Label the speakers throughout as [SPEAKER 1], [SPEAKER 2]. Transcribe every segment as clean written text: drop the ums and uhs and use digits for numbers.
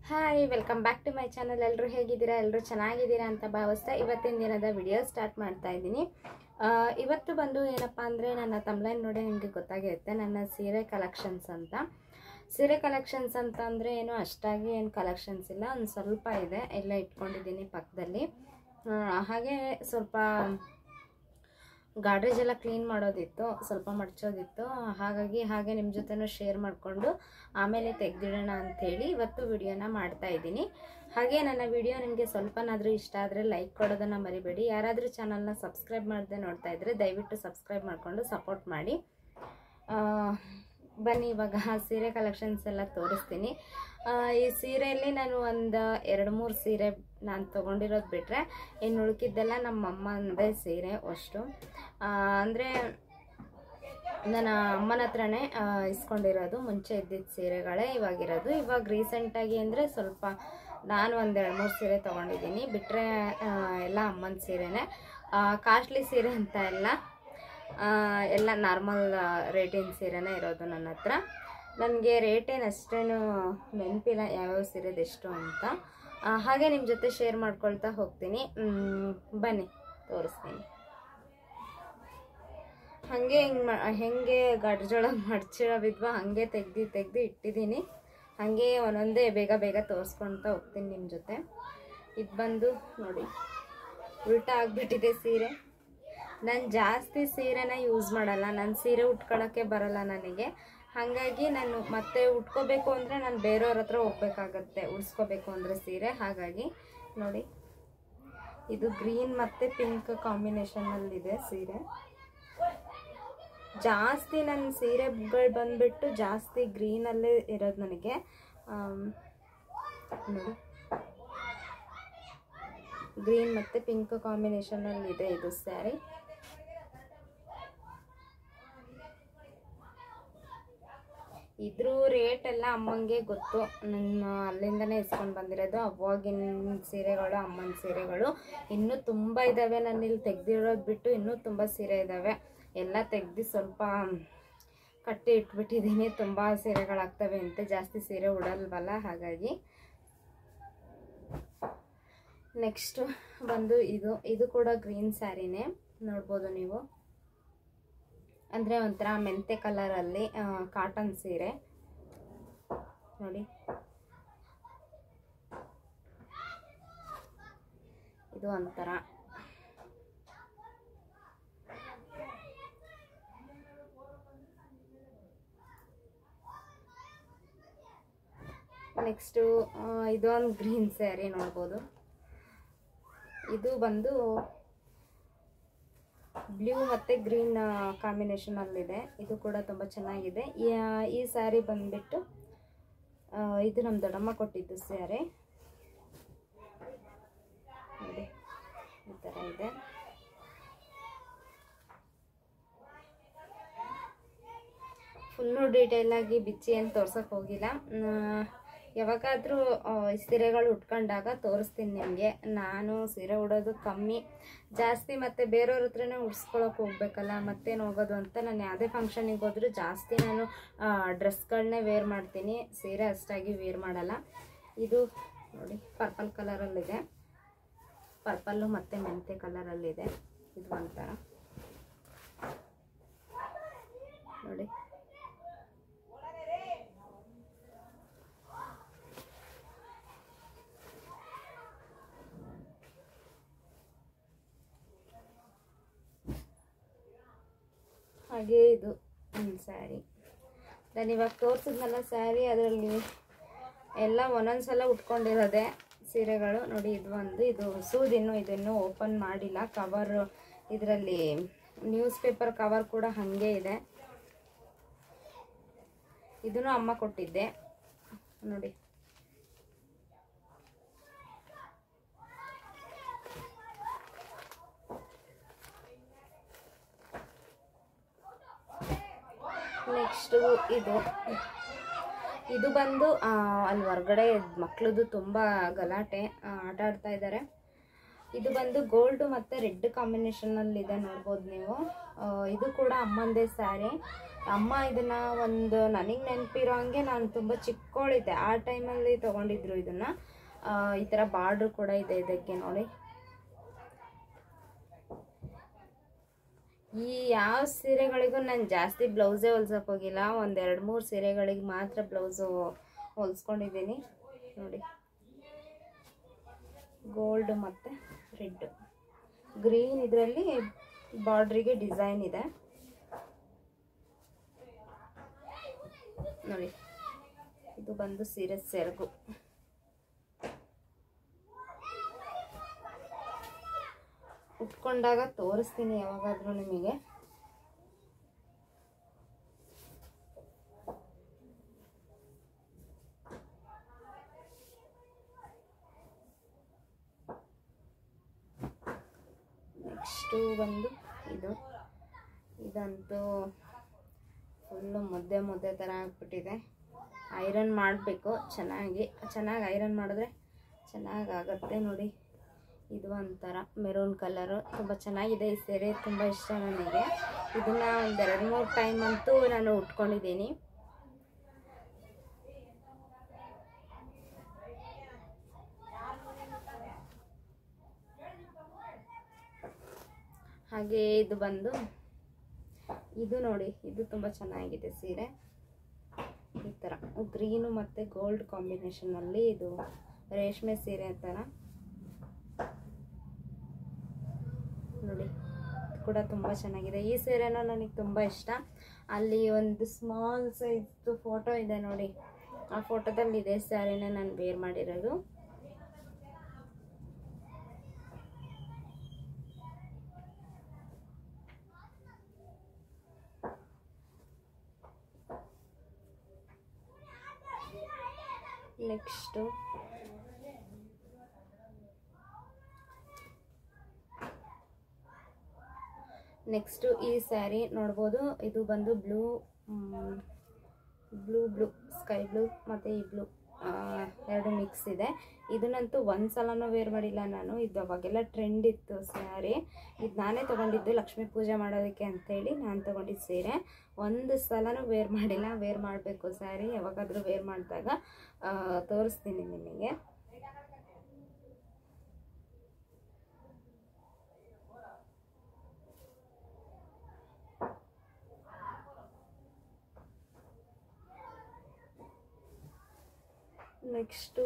[SPEAKER 1] Hi welcome back to my channel. ಎಲ್ಲರೂ ಹೇಗಿದ್ದೀರಾ? ಎಲ್ಲರೂ ಚೆನ್ನಾಗಿದ್ದೀರಾ ಅಂತ ಭಾವಿಸ್ತಾ ಇವತ್ತಿನ ದಿನದ ವಿಡಿಯೋ ಸ್ಟಾರ್ಟ್ ಮಾಡ್ತಾ ಇದ್ದೀನಿ. ಇವತ್ತು ಬಂದು ಏನಪ್ಪ ಅಂದರೆ ನನ್ನ ತಮ್ಲೈನ್ ನೋಡಿ ನಿಮಗೆ ಗೊತ್ತಾಗಿರುತ್ತೆ ನನ್ನ ಸೀರೆ ಕಲೆಕ್ಷನ್ಸ್ ಅಂತ. ಸೀರೆ ಕಲೆಕ್ಷನ್ಸ್ ಅಂತ ಅಂದರೆ ಏನು ಅಷ್ಟಾಗಿ ಏನು ಕಲೆಕ್ಷನ್ಸ್ ಇಲ್ಲ, ಒಂದು ಸ್ವಲ್ಪ ಇದೆ, ಎಲ್ಲ ಇಟ್ಕೊಂಡಿದ್ದೀನಿ ಪಕ್ಕದಲ್ಲಿ. ಹಾಗೆ ಸ್ವಲ್ಪ ಗಾಡ್ರೇಜ್ ಎಲ್ಲ ಕ್ಲೀನ್ ಮಾಡೋದಿತ್ತು, ಸ್ವಲ್ಪ ಮಡ್ಚೋದಿತ್ತು, ಹಾಗೆ ನಿಮ್ಮ ಜೊತೆನೂ ಶೇರ್ ಮಾಡಿಕೊಂಡು ಆಮೇಲೆ ತೆಗೆದಿಡೋಣ ಅಂಥೇಳಿ ಇವತ್ತು ವಿಡಿಯೋನ ಮಾಡ್ತಾ ಇದ್ದೀನಿ. ಹಾಗೆ ನನ್ನ ವಿಡಿಯೋ ನಿಮಗೆ ಸ್ವಲ್ಪನಾದರೂ ಇಷ್ಟ ಆದರೆ ಲೈಕ್ ಕೊಡೋದನ್ನು ಮರಿಬೇಡಿ. ಯಾರಾದರೂ ಚಾನಲ್ನ ಸಬ್ಸ್ಕ್ರೈಬ್ ಮಾಡದೆ ನೋಡ್ತಾ ಇದ್ದರೆ ದಯವಿಟ್ಟು ಸಬ್ಸ್ಕ್ರೈಬ್ ಮಾಡಿಕೊಂಡು ಸಪೋರ್ಟ್ ಮಾಡಿ. ಬನ್ನಿ ಇವಾಗ ಸೀರೆ ಕಲೆಕ್ಷನ್ಸ್ ಎಲ್ಲ ತೋರಿಸ್ತೀನಿ. ಈ ಸೀರೆಯಲ್ಲಿ ನಾನು ಒಂದು 2-3 ಸೀರೆ ನಾನು ತೊಗೊಂಡಿರೋದು ಬಿಟ್ಟರೆ ಇನ್ನು ಉಳ್ಕಿದ್ದೆಲ್ಲ ನಮ್ಮ ಅಮ್ಮಂದೇ ಸೀರೆ ಅಷ್ಟು. ಅಂದರೆ ನನ್ನ ಅಮ್ಮನ ಹತ್ರನೇ ಇಸ್ಕೊಂಡಿರೋದು, ಮುಂಚೆ ಇದ್ದಿದ್ದ ಸೀರೆಗಳೇ ಇವಾಗಿರೋದು. ಇವಾಗ ರೀಸೆಂಟಾಗಿ ಅಂದರೆ ಸ್ವಲ್ಪ ನಾನು ಒಂದು 2-3 ಸೀರೆ ತೊಗೊಂಡಿದ್ದೀನಿ, ಬಿಟ್ಟರೆ ಎಲ್ಲ ಅಮ್ಮನ ಸೀರೆನೇ. ಕಾಸ್ಟ್ಲಿ ಸೀರೆ ಅಂತ ಎಲ್ಲ ನಾರ್ಮಲ್ ರೇಟಿನ ಸೀರೆನೇ ಇರೋದು ನನ್ನ ಹತ್ರ. ನನಗೆ ರೇಟೇನು ಅಷ್ಟೇನು ನೆನಪಿಲ್ಲ ಯಾವ್ಯಾವ ಸೀರೆದು ಎಷ್ಟು ಅಂತ. ಹಾಗೆ ನಿಮ್ಮ ಜೊತೆ ಶೇರ್ ಮಾಡ್ಕೊಳ್ತಾ ಹೋಗ್ತೀನಿ. ಬನ್ನಿ ತೋರಿಸ್ತೀನಿ. ಹಾಗೆ ಹೆಂಗೆ ಗಾಡ್ರೇಜೊಳಗೆ ಮಡ್ಚಿರೋವಿದ್ವಾ ಹಾಗೆ ತೆಗ್ದು ಇಟ್ಟಿದ್ದೀನಿ. ಹಾಗೆ ಒಂದೊಂದೇ ಬೇಗ ತೋರಿಸ್ಕೊಳ್ತಾ ಹೋಗ್ತೀನಿ ನಿಮ್ಮ ಜೊತೆ. ಇದು ಬಂದು ನೋಡಿ ಉಲ್ಟಾ ಆಗಿಬಿಟ್ಟಿದೆ ಸೀರೆ. ನಾನು ಜಾಸ್ತಿ ಸೀರೆನ ಯೂಸ್ ಮಾಡಲ್ಲ, ನನ್ನ ಸೀರೆ ಉಟ್ಕೊಳ್ಳೋಕ್ಕೆ ಬರಲ್ಲ ನನಗೆ. ಹಾಗಾಗಿ ನಾನು ಮತ್ತೆ ಉಟ್ಕೋಬೇಕು ಅಂದರೆ ನಾನು ಬೇರೆಯವ್ರ ಹತ್ರ ಹೋಗ್ಬೇಕಾಗತ್ತೆ ಉಡ್ಸ್ಕೋಬೇಕು ಅಂದರೆ ಸೀರೆ. ಹಾಗಾಗಿ ನೋಡಿ ಇದು ಗ್ರೀನ್ ಮತ್ತು ಪಿಂಕ್ ಕಾಂಬಿನೇಷನಲ್ಲಿದೆ ಸೀರೆ. ಜಾಸ್ತಿ ನನ್ನ ಸೀರೆಗಳು ಬಂದುಬಿಟ್ಟು ಜಾಸ್ತಿ ಗ್ರೀನಲ್ಲೇ ಇರೋದು ನನಗೆ. ನೋಡಿ ಗ್ರೀನ್ ಮತ್ತು ಪಿಂಕ್ ಕಾಂಬಿನೇಷನಲ್ಲಿದೆ ಇದು ಸ್ಯಾರಿ. ಇದ್ರ ರೇಟ್ ಎಲ್ಲ ಅಮ್ಮಂಗೆ ಗೊತ್ತು, ನಾನು ಅಲ್ಲಿಂದನೇ ಇಸ್ಕೊಂಡು ಬಂದಿರೋದು. ಅವಾಗಿನ ಸೀರೆಗಳು ಅಮ್ಮನ ಸೀರೆಗಳು ಇನ್ನೂ ತುಂಬ ಇದ್ದಾವೆ. ನಾನು ಇಲ್ಲಿ ತೆಗ್ದಿರೋದು ಬಿಟ್ಟು ಇನ್ನೂ ತುಂಬ ಸೀರೆ ಇದ್ದಾವೆ. ಎಲ್ಲ ತೆಗ್ದು ಸ್ವಲ್ಪ ಕಟ್ಟಿ ಇಟ್ಬಿಟ್ಟಿದ್ದೀನಿ, ತುಂಬ ಸೀರೆಗಳಾಗ್ತವೆ ಅಂತ. ಜಾಸ್ತಿ ಸೀರೆ ಉಡಲ್ವಲ್ಲ ಹಾಗಾಗಿ. ನೆಕ್ಸ್ಟು ಬಂದು ಇದು ಕೂಡ ಗ್ರೀನ್ ಸ್ಯಾರಿನೇ, ನೋಡ್ಬೋದು ನೀವು. ಅಂದರೆ ಒಂಥರ ಮೆಂತೆ ಕಲರಲ್ಲಿ ಕಾಟನ್ ಸೀರೆ ನೋಡಿ. ಇದು ಒಂಥರ ನೆಕ್ಸ್ಟು ಇದೊಂದು ಗ್ರೀನ್ ಸ್ಯಾರಿ ನೋಡ್ಬೋದು. ಇದು ಬಂದು ಬ್ಲೂ ಮತ್ತು ಗ್ರೀನ್ ಕಾಂಬಿನೇಷನಲ್ಲಿದೆ. ಇದು ಕೂಡ ತುಂಬ ಚೆನ್ನಾಗಿದೆ. ಈ ಸ್ಯಾರಿ ಬಂದುಬಿಟ್ಟು ಇದು ನಮ್ಮ ದೊಡ್ಡಮ್ಮ ಕೊಟ್ಟಿದ್ದು ಸ್ಯಾರಿ ನೋಡಿ, ಈ ಥರ ಇದೆ. ಫುಲ್ಲು ಡೀಟೇಲಾಗಿ ಬಿಚ್ಚಿ ಏನು ತೋರ್ಸೋಕ್ಕೆ ಹೋಗಿಲ್ಲ. ಯಾವಾಗಾದರೂ ಸೀರೆಗಳು ಉಟ್ಕೊಂಡಾಗ ತೋರಿಸ್ತೀನಿ ನಿಮಗೆ. ನಾನು ಸೀರೆ ಉಡೋದು ಕಮ್ಮಿ, ಜಾಸ್ತಿ ಮತ್ತು ಬೇರೆಯವ್ರ ಹತ್ರನೇ ಉಡ್ಸ್ಕೊಳಕ್ಕೆ ಹೋಗ್ಬೇಕಲ್ಲ, ಮತ್ತೇನು ಹೋಗೋದು ಅಂತ. ನಾನು ಯಾವುದೇ ಫಂಕ್ಷನಿಗೆ ಹೋದರೂ ಜಾಸ್ತಿ ನಾನು ಡ್ರೆಸ್ಗಳನ್ನೇ ವೇರ್ ಮಾಡ್ತೀನಿ, ಸೀರೆ ಅಷ್ಟಾಗಿ ವೇರ್ ಮಾಡಲ್ಲ. ಇದು ನೋಡಿ ಪರ್ಪಲ್ ಕಲರಲ್ಲಿದೆ, ಪರ್ಪಲ್ಲು ಮತ್ತು ಮೆಂತೆ ಕಲರಲ್ಲಿದೆ. ಇದು ಒಂಥರ ನೋಡಿ. ಹಾಗೆ ಇದು ಸ್ಯಾರಿ ನಾನು ಇವಾಗ ತೋರಿಸಿದ್ನಲ್ಲ ಸ್ಯಾರಿ, ಅದರಲ್ಲಿ ಎಲ್ಲ ಒಂದೊಂದು ಸಲ ಉಟ್ಕೊಂಡಿರೋದೆ ಸೀರೆಗಳು ನೋಡಿ. ಇದು ಹೊಸದಿನ್ನು, ಇದನ್ನು ಓಪನ್ ಮಾಡಿಲ್ಲ. ಕವರ್ ಇದರಲ್ಲಿ ನ್ಯೂಸ್ ಪೇಪರ್ ಕವರ್ ಕೂಡ ಹಾಗೆ ಇದೆ. ಇದನ್ನು ಅಮ್ಮ ಕೊಟ್ಟಿದ್ದೆ ನೋಡಿ. ನೆಕ್ಸ್ಟು ಇದು ಬಂದು ಅಲ್ಲಿ ಹೊರಗಡೆ ಮಕ್ಕಳದು ತುಂಬ ಗಲಾಟೆ ಆಟ ಆಡ್ತಾ ಇದ್ದಾರೆ. ಇದು ಬಂದು ಗೋಲ್ಡ್ ಮತ್ತು ರೆಡ್ ಕಾಂಬಿನೇಷನಲ್ಲಿ ಇದೆ, ನೋಡ್ಬೋದು ನೀವು. ಇದು ಕೂಡ ಅಮ್ಮಂದೇ ಸ್ಯಾರಿ. ಅಮ್ಮ ಇದನ್ನು ಒಂದು ನನಗೆ ನೆನಪಿರೋ ಹಂಗೆ ನಾನು ತುಂಬ ಚಿಕ್ಕವಳಿದ್ದೆ ಆ ಟೈಮಲ್ಲಿ ತೊಗೊಂಡಿದ್ರು ಇದನ್ನು. ಈ ಥರ ಬಾರ್ಡ್ರ್ ಕೂಡ ಇದೆ ಇದಕ್ಕೆ ನೋಡಿ. ಈ ಯಾವ ಸೀರೆಗಳಿಗೂ ನಾನು ಜಾಸ್ತಿ ಬ್ಲೌಸೇ ಹೊಲ್ಸೋಕೆ ಹೋಗಿಲ್ಲ, ಒಂದು 2-3 ಸೀರೆಗಳಿಗೆ ಮಾತ್ರ ಬ್ಲೌಸು ಹೊಲ್ಸ್ಕೊಂಡಿದ್ದೀನಿ ನೋಡಿ. ಗೋಲ್ಡ್ ಮತ್ತು ರೆಡ್, ಗ್ರೀನ್ ಇದರಲ್ಲಿ ಬಾರ್ಡ್ರಿಗೆ ಡಿಸೈನ್ ಇದೆ ನೋಡಿ. ಇದು ಬಂದು ಸೀರೆ ಸೆರಗು. ಉಟ್ಕೊಂಡಾಗ ತೋರಿಸ್ತೀನಿ ಯಾವಾಗಾದ್ರೂ ನಿಮಗೆ. ನೆಕ್ಸ್ಟು ಬಂದು ಇದಂತೂ ಫುಲ್ಲು ಮುದ್ದೆ ಥರ ಆಗ್ಬಿಟ್ಟಿದೆ. ಐರನ್ ಮಾಡಬೇಕು, ಚೆನ್ನಾಗಿ ಐರನ್ ಮಾಡಿದ್ರೆ ಚೆನ್ನಾಗಾಗತ್ತೆ ನೋಡಿ. ಇದು ಒಂಥರ ಮೆರೂನ್ ಕಲರು, ತುಂಬ ಚೆನ್ನಾಗಿದೆ ಈ ಸೀರೆ, ತುಂಬ ಇಷ್ಟ ನನಗೆ. ಇದನ್ನು ಒಂದು 2-3 ಟೈಮ್ ಅಂತೂ ನಾನು ಉಟ್ಕೊಂಡಿದ್ದೀನಿ. ಹಾಗೆ ಇದು ಬಂದು ಇದು ನೋಡಿ, ಇದು ತುಂಬ ಚೆನ್ನಾಗಿದೆ ಸೀರೆ. ಈ ಥರ ಗ್ರೀನು ಮತ್ತು ಗೋಲ್ಡ್ ಕಾಂಬಿನೇಷನಲ್ಲಿ ಇದು ರೇಷ್ಮೆ ಸೀರೆ ಥರ ನೋಡಿ. ಕೂಡ ತುಂಬ ಚೆನ್ನಾಗಿದೆ ಈ ಸೀರೆನೂ, ನನಗೆ ತುಂಬ ಇಷ್ಟ. ಅಲ್ಲಿ ಒಂದು ಸ್ಮಾಲ್ ಸೈಜ್ದು ಫೋಟೋ ಇದೆ ನೋಡಿ, ಆ ಫೋಟೋದಲ್ಲಿ ಇದೇ ಸ್ಯಾರಿನ ನಾನು ವೇರ್ ಮಾಡಿರೋದು. ನೆಕ್ಸ್ಟು ಈ ಸ್ಯಾರಿ ನೋಡ್ಬೋದು. ಇದು ಬಂದು ಬ್ಲೂ ಸ್ಕೈ ಬ್ಲೂ ಮತ್ತು ಈ ಬ್ಲೂ ಎರಡು ಮಿಕ್ಸ್ ಇದೆ. ಇದನ್ನಂತೂ ಒಂದು ಸಲನೂ ವೇರ್ ಮಾಡಿಲ್ಲ ನಾನು. ಇದು ಅವಾಗೆಲ್ಲ ಟ್ರೆಂಡ್ ಇತ್ತು ಸ್ಯಾರಿ. ಇದು ನಾನೇ ತೊಗೊಂಡಿದ್ದು ಲಕ್ಷ್ಮೀ ಪೂಜೆ ಮಾಡೋದಕ್ಕೆ ಅಂತೇಳಿ ನಾನು ತೊಗೊಂಡಿದ್ದು ಸೀರೆ. ಒಂದು ಸಲನೂ ವೇರ್ ಮಾಡಿಲ್ಲ. ವೇರ್ ಮಾಡಬೇಕು ಸ್ಯಾರಿ, ಯಾವಾಗಾದರೂ ವೇರ್ ಮಾಡಿದಾಗ ತೋರಿಸ್ತೀನಿ ನಿಮಗೆ. ನೆಕ್ಸ್ಟು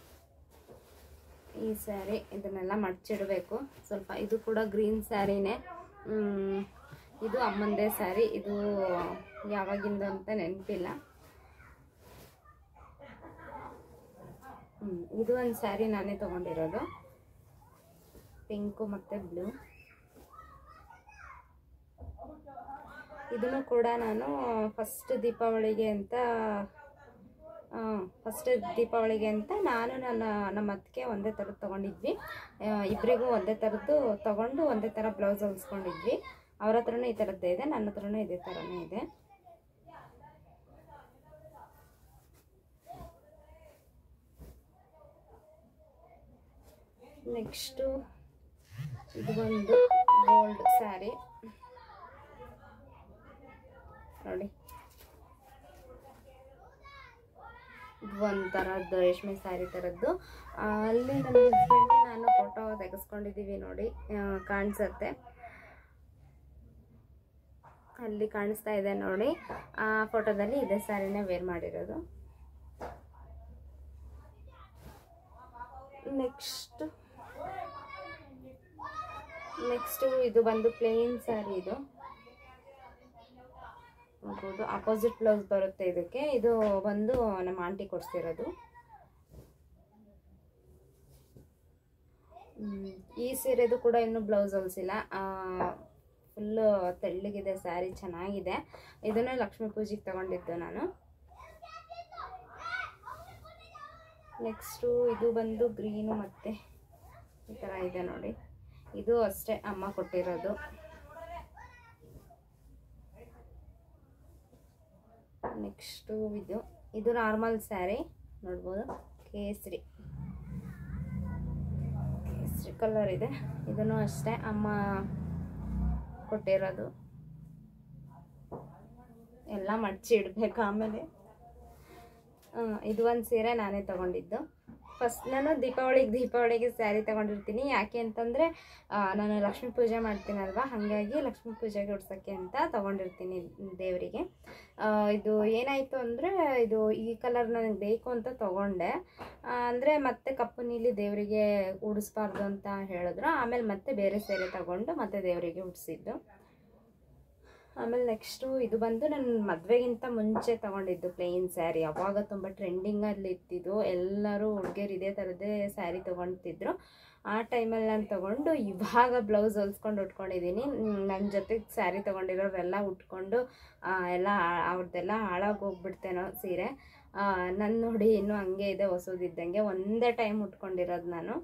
[SPEAKER 1] ಈ ಸ್ಯಾರಿ, ಇದನ್ನೆಲ್ಲ ಮಡ್ಚಿಡಬೇಕು ಸ್ವಲ್ಪ. ಇದು ಕೂಡ ಗ್ರೀನ್ ಸ್ಯಾರಿನೇ. ಇದು ಅಮ್ಮಂದೇ ಸ್ಯಾರಿ. ಇದು ಯಾವಾಗಿಂದ ಅಂತ ನೆನಪಿಲ್ಲ. ಇದು ಒಂದು ಸ್ಯಾರಿ ನಾನೇ ತೊಗೊಂಡಿರೋದು, ಪಿಂಕು ಮತ್ತು ಬ್ಲೂ. ಇದನ್ನು ಕೂಡ ನಾನು ಫಸ್ಟ್ ದೀಪಾವಳಿಗೆ ಅಂತ ನಾನು ನಮ್ಮ ಅತ್ತಿಗೆ ಒಂದೇ ಥರದ್ದು ತೊಗೊಂಡಿದ್ವಿ. ಇಬ್ಬರಿಗೂ ಒಂದೇ ಥರದ್ದು ತೊಗೊಂಡು ಒಂದೇ ಥರ ಬ್ಲೌಸ್ ಹೊಲಿಸ್ಕೊಂಡಿದ್ವಿ. ಅವ್ರ ಹತ್ರನೂ ಈ ಥರದ್ದೇ ಇದೆ, ನನ್ನ ಹತ್ರನೂ ಇದೇ ಥರನೇ ಇದೆ. ನೆಕ್ಸ್ಟು ಇದು ಒಂದು ಗೋಲ್ಡ್ ಸ್ಯಾರಿ ನೋಡಿ. ಇದು ಒಂಥರದ್ದು ರೇಷ್ಮೆ ಸ್ಯಾರಿ ಥರದ್ದು. ಅಲ್ಲಿ ನನ್ನ ಹಸ್ಬೆಂಡ್ ನಾನು ಫೋಟೋ ತೆಗೆಸ್ಕೊಂಡಿದ್ದೀವಿ ನೋಡಿ, ಕಾಣಿಸುತ್ತೆ ಅಲ್ಲಿ ಕಾಣಿಸ್ತಾ ಇದೆ ನೋಡಿ. ಆ ಫೋಟೋದಲ್ಲಿ ಇದೇ ಸ್ಯಾರಿನೇ ವೇರ್ ಮಾಡಿರೋದು. ನೆಕ್ಸ್ಟು ಇದು ಬಂದು ಪ್ಲೇನ್ ಸ್ಯಾರಿ. ಇದು ನೋಡ್ಬೋದು, ಅಪೋಸಿಟ್ ಬ್ಲೌಸ್ ಬರುತ್ತೆ ಇದಕ್ಕೆ. ಇದು ಬಂದು ನಮ್ಮ ಆಂಟಿ ಕೊಡಿಸಿರೋದು. ಈ ಸೀರೆದು ಕೂಡ ಇನ್ನೂ ಬ್ಲೌಸ್ ಹೊಲಿಸಿಲ್ಲ. ಫುಲ್ಲು ತೆಳ್ಳಗಿದೆ ಸ್ಯಾರಿ, ಚೆನ್ನಾಗಿದೆ. ಇದನ್ನು ಲಕ್ಷ್ಮೀ ಪೂಜೆಗೆ ತಗೊಂಡಿದ್ದು ನಾನು. ನೆಕ್ಸ್ಟು ಇದು ಬಂದು ಗ್ರೀನು ಮತ್ತು ಈ ಥರ ಇದೆ ನೋಡಿ. ಇದು ಅಷ್ಟೇ ಅಮ್ಮ ಕೊಟ್ಟಿರೋದು. ನೆಕ್ಸ್ಟು ಇದು ನಾರ್ಮಲ್ ಸ್ಯಾರಿ ನೋಡ್ಬೋದು, ಕೇಸರಿ ಕೇಸರಿ ಕಲರ್ ಇದೆ. ಇದನ್ನು ಅಷ್ಟೇ ಅಮ್ಮ ಕೊಟ್ಟಿರೋದು. ಎಲ್ಲ ಮಡ್ಚಿ ಇಡಬೇಕು ಆಮೇಲೆ. ಇದು ಒಂದು ಸೀರೆ ನಾನೇ ತೊಗೊಂಡಿದ್ದು. ಫಸ್ಟ್ ನಾನು ದೀಪಾವಳಿಗೆ ಸ್ಯಾರಿ ತೊಗೊಂಡಿರ್ತೀನಿ. ಯಾಕೆ ಅಂತಂದರೆ ನಾನು ಲಕ್ಷ್ಮೀ ಪೂಜೆ ಮಾಡ್ತೀನಲ್ವ, ಹಾಗಾಗಿ ಲಕ್ಷ್ಮೀ ಪೂಜೆಗೆ ಉಡ್ಸೋಕ್ಕೆ ಅಂತ ತೊಗೊಂಡಿರ್ತೀನಿ ದೇವರಿಗೆ. ಇದು ಏನಾಯಿತು ಅಂದರೆ ಇದು ಈ ಕಲರ್ ನನಗೆ ಬೇಕು ಅಂತ ತೊಗೊಂಡೆ. ಅಂದರೆ ಮತ್ತೆ ಕಪ್ಪು ನೀಲಿ ದೇವರಿಗೆ ಉಡಿಸ್ಬಾರ್ದು ಅಂತ ಹೇಳಿದ್ರು. ಆಮೇಲೆ ಮತ್ತೆ ಬೇರೆ ಸೀರೆ ತೊಗೊಂಡು ಮತ್ತೆ ದೇವರಿಗೆ ಉಡಿಸಿದ್ದು. ಆಮೇಲೆ ನೆಕ್ಸ್ಟು ಇದು ಬಂದು ನನ್ನ ಮದುವೆಗಿಂತ ಮುಂಚೆ ತೊಗೊಂಡಿದ್ದು ಪ್ಲೇನ್ ಸ್ಯಾರಿ. ಅವಾಗ ತುಂಬ ಟ್ರೆಂಡಿಂಗಲ್ಲಿ ಇತ್ತಿದ್ದು, ಎಲ್ಲರೂ ಹುಡುಗಿಯರು ಇದೇ ಥರದ್ದೇ ಸ್ಯಾರಿ ತೊಗೊಳ್ತಿದ್ರು. ಆ ಟೈಮಲ್ಲಿ ನಾನು ತೊಗೊಂಡು ಇವಾಗ ಬ್ಲೌಸ್ ಹೊಲ್ಸ್ಕೊಂಡು ಉಟ್ಕೊಂಡಿದ್ದೀನಿ. ನನ್ನ ಜೊತೆಗೆ ಸ್ಯಾರಿ ತೊಗೊಂಡಿರೋರೆಲ್ಲ ಉಟ್ಕೊಂಡು ಎಲ್ಲ ಅವ್ರದ್ದೆಲ್ಲ ಹಾಳಾಗೋಗ್ಬಿಡ್ತೇನೋ ಸೀರೆ. ನನ್ನ ನೋಡಿ ಇನ್ನೂ ಹಂಗೆ ಇದೆ ಹೊಸದಿದ್ದಂಗೆ. ಒಂದೇ ಟೈಮ್ ಉಟ್ಕೊಂಡಿರೋದು ನಾನು.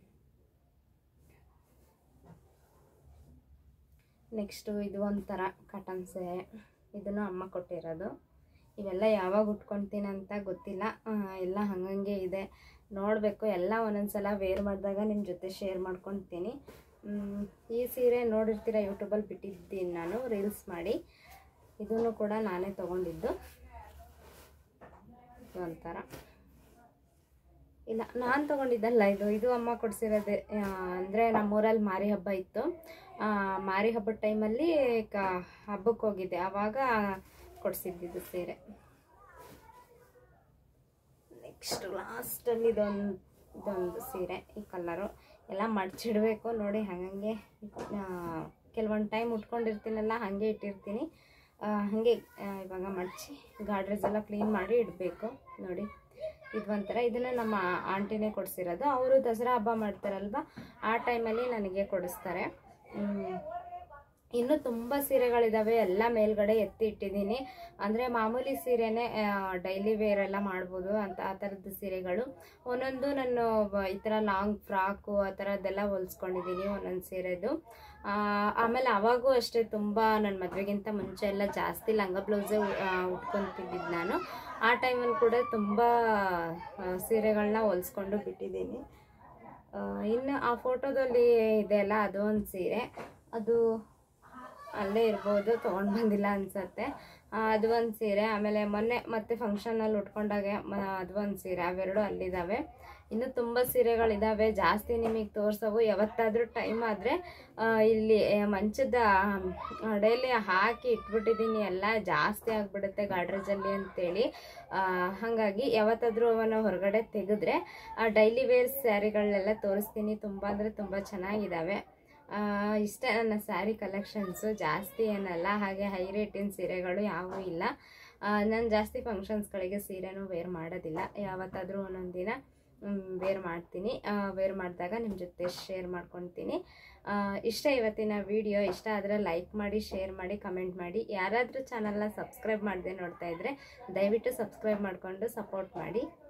[SPEAKER 1] ನೆಕ್ಸ್ಟು ಇದು ಒಂಥರ ಕಾಟನ್ ಸೀರೆ. ಇದನ್ನು ಅಮ್ಮ ಕೊಟ್ಟಿರೋದು. ಇವೆಲ್ಲ ಯಾವಾಗ ಉಟ್ಕೊತೀನಿ ಅಂತ ಗೊತ್ತಿಲ್ಲ, ಎಲ್ಲ ಹಂಗಂಗೆ ಇದೆ. ನೋಡಬೇಕು, ಎಲ್ಲ ಒಂದೊಂದು ಸಲ ವೇರ್ ಮಾಡಿದಾಗ ನಿಮ್ಮ ಜೊತೆ ಶೇರ್ ಮಾಡ್ಕೊತೀನಿ. ಈ ಸೀರೆ ನೋಡಿರ್ತೀರ, ಯೂಟ್ಯೂಬಲ್ಲಿ ಬಿಟ್ಟಿದ್ದೀನಿ ನಾನು ರೀಲ್ಸ್ ಮಾಡಿ. ಇದನ್ನು ಕೂಡ ನಾನೇ ತೊಗೊಂಡಿದ್ದು. ಇದು ಒಂಥರ ಇಲ್ಲ ನಾನು ತೊಗೊಂಡಿದ್ದಲ್ಲ, ಇದು ಅಮ್ಮ ಕೊಡಿಸಿರೋದೆ. ಅಂದರೆ ನಮ್ಮೂರಲ್ಲಿ ಮಾರಿ ಹಬ್ಬ ಇತ್ತು. ಮಾರಿ ಹಬ್ಬದ ಟೈಮಲ್ಲಿ ಹಬ್ಬಕ್ಕೆ ಹೋಗಿದ್ದೆ, ಆವಾಗ ಕೊಡಿಸಿದ್ದಿದ್ದು ಸೀರೆ. ನೆಕ್ಸ್ಟ್ ಲಾಸ್ಟಲ್ಲಿ ಇದೊಂದು ಸೀರೆ. ಈ ಕಲರು ಎಲ್ಲ ಮಡ್ಚಿಡಬೇಕು ನೋಡಿ. ಹಾಗಂಗೆ ಕೆಲವೊಂದು ಟೈಮ್ ಉಟ್ಕೊಂಡಿರ್ತೀನಲ್ಲ, ಹಾಗೆ ಇಟ್ಟಿರ್ತೀನಿ. ಹಾಗೆ ಇವಾಗ ಮಡ್ಚಿ ಗಾಡ್ರೇಜ್ ಎಲ್ಲ ಕ್ಲೀನ್ ಮಾಡಿ ಇಡಬೇಕು ನೋಡಿ. ಇದು ಒಂಥರ, ಇದನ್ನು ನಮ್ಮ ಆಂಟಿನೇ ಕೊಡಿಸಿರೋದು. ಅವರು ದಸರಾ ಹಬ್ಬ ಮಾಡ್ತಾರಲ್ವ, ಆ ಟೈಮಲ್ಲಿ ನನಗೆ ಕೊಡಿಸ್ತಾರೆ. ಇನ್ನೂ ತುಂಬ ಸೀರೆಗಳಿದ್ದಾವೆ, ಎಲ್ಲ ಮೇಲ್ಗಡೆ ಎತ್ತಿ ಇಟ್ಟಿದ್ದೀನಿ. ಅಂದರೆ ಮಾಮೂಲಿ ಸೀರೆನೇ ಡೈಲಿ ವೇರ್ ಎಲ್ಲ ಮಾಡ್ಬೋದು ಅಂತ ಆ ಥರದ್ದು ಸೀರೆಗಳು. ಒಂದೊಂದು ನಾನು ಈ ಥರ ಲಾಂಗ್ ಫ್ರಾಕು ಆ ಥರದ್ದೆಲ್ಲ ಹೊಲ್ಸ್ಕೊಂಡಿದ್ದೀನಿ ಒಂದೊಂದು ಸೀರೆದು. ಆಮೇಲೆ ಅವಾಗೂ ಅಷ್ಟೇ ತುಂಬ ನನ್ನ ಮದುವೆಗಿಂತ ಮುಂಚೆ ಎಲ್ಲ ಜಾಸ್ತಿ ಲಂಗ ಬ್ಲೌಸೇ ಉಟ್ಕೊತಿದ್ದಿದ್ದು ನಾನು. ಆ ಟೈಮಲ್ಲಿ ಕೂಡ ತುಂಬ ಸೀರೆಗಳನ್ನ ಹೊಲ್ಸ್ಕೊಂಡು ಬಿಟ್ಟಿದ್ದೀನಿ. ಇನ್ನು ಆ ಫೋಟೋದಲ್ಲಿ ಇದೆಯಲ್ಲ, ಅದು ಒಂದು ಸೀರೆ, ಅದು ಅಲ್ಲೇ ಇರ್ಬೋದು, ತೊಗೊಂಡು ಬಂದಿಲ್ಲ ಅನಿಸುತ್ತೆ. ಅದು ಒಂದು ಸೀರೆ. ಆಮೇಲೆ ಮೊನ್ನೆ ಮತ್ತೆ ಫಂಕ್ಷನಲ್ಲಿ ಉಟ್ಕೊಂಡಾಗೆ ಅದು ಒಂದು ಸೀರೆ. ಅವೆರಡು ಅಲ್ಲಿದ್ದಾವೆ. ಇನ್ನೂ ತುಂಬ ಸೀರೆಗಳಿದ್ದಾವೆ, ಜಾಸ್ತಿ ನಿಮಗೆ ತೋರಿಸೋವು. ಯಾವತ್ತಾದರೂ ಟೈಮ್ ಆದರೆ ಇಲ್ಲಿ ಮಂಚದ ಅಡೆಯಲ್ಲಿ ಹಾಕಿ ಇಟ್ಬಿಟ್ಟಿದ್ದೀನಿ. ಎಲ್ಲ ಜಾಸ್ತಿ ಆಗಿಬಿಡುತ್ತೆ ಗಾಡ್ರೇಜಲ್ಲಿ ಅಂತೇಳಿ. ಹಾಗಾಗಿ ಯಾವತ್ತಾದರೂ ಅವನ್ನ ಹೊರಗಡೆ ತೆಗೆದ್ರೆ ಡೈಲಿ ವೇರ್ ಸ್ಯಾರಿಗಳನ್ನೆಲ್ಲ ತೋರಿಸ್ತೀನಿ. ತುಂಬ ಅಂದರೆ ತುಂಬ ಚೆನ್ನಾಗಿದ್ದಾವೆ. ಇಷ್ಟೇ ನನ್ನ ಸ್ಯಾರಿ ಕಲೆಕ್ಷನ್ಸು. ಜಾಸ್ತಿ ಏನಲ್ಲ, ಹಾಗೆ ಹೈ ರೇಟಿನ ಸೀರೆಗಳು ಯಾವುವೂ ಇಲ್ಲ. ನಾನು ಜಾಸ್ತಿ ಫಂಕ್ಷನ್ಸ್ಗಳಿಗೆ ಸೀರೆನೂ ವೇರ್ ಮಾಡೋದಿಲ್ಲ. ಯಾವತ್ತಾದರೂ ಒಂದೊಂದು ದಿನ ವೇರ್ ಮಾಡ್ತೀನಿ. ವೇರ್ ಮಾಡಿದಾಗ ನಿಮ್ಮ ಜೊತೆ ಶೇರ್ ಮಾಡ್ಕೊತೀನಿ. ಇಷ್ಟ ಇವತ್ತಿನ ವಿಡಿಯೋ. ಇಷ್ಟ ಆದರೆ ಲೈಕ್ ಮಾಡಿ, ಶೇರ್ ಮಾಡಿ, ಕಮೆಂಟ್ ಮಾಡಿ. ಯಾರಾದರೂ ಚಾನಲ್ನ ಸಬ್ಸ್ಕ್ರೈಬ್ ಮಾಡದೆ ನೋಡ್ತಾ ಇದ್ದರೆ ದಯವಿಟ್ಟು ಸಬ್ಸ್ಕ್ರೈಬ್ ಮಾಡಿಕೊಂಡು ಸಪೋರ್ಟ್ ಮಾಡಿ.